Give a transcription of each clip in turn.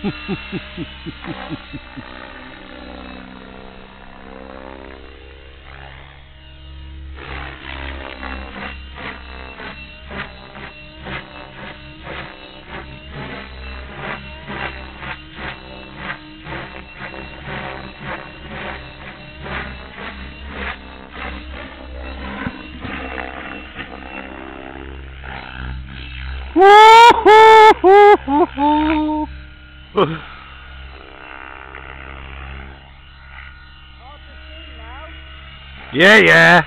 Yeah, yeah.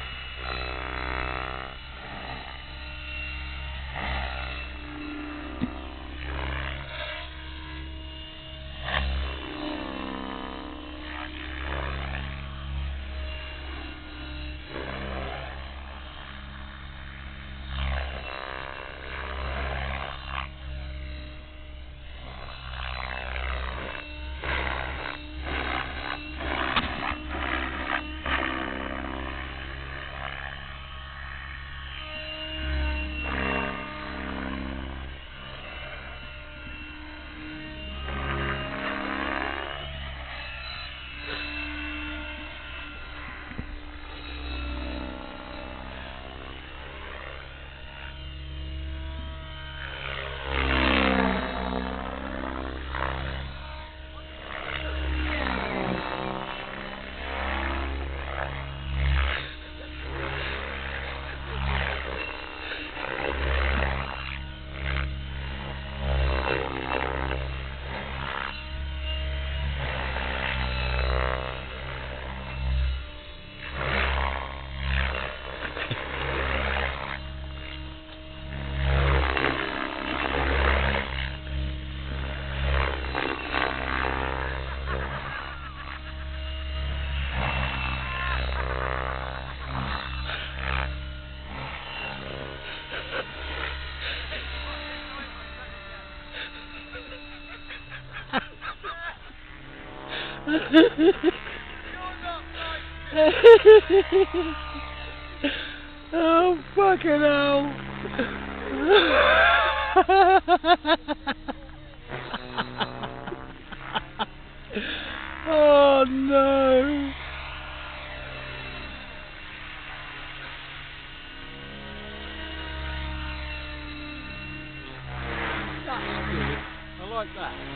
Oh, fucking hell. Oh, no. That's good. I like that.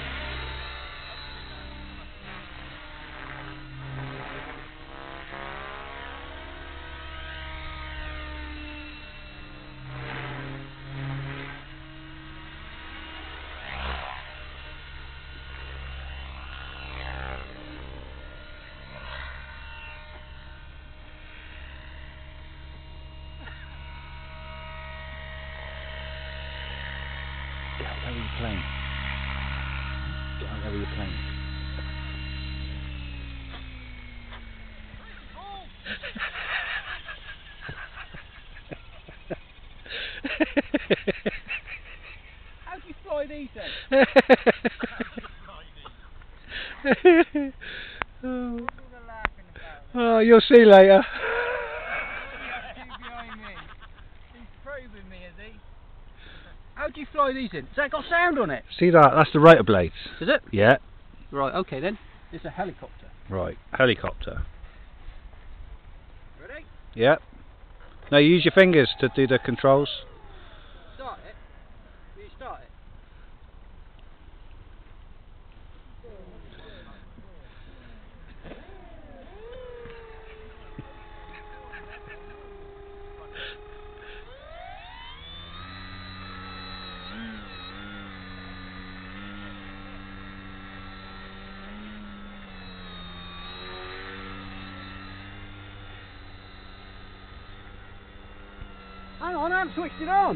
Get out there with your plane. Get out there with your plane. How do you fly these then? Oh, you'll see later. He's probing me, is he? How do you fly these in? Has that got sound on it? See that? That's the rotor blades. Is it? Yeah. Right, okay then. It's a helicopter. Right. Helicopter. Ready? Yeah. Now use your fingers to do the controls. Start it. Will you start it? Hang on, I haven't switched it on.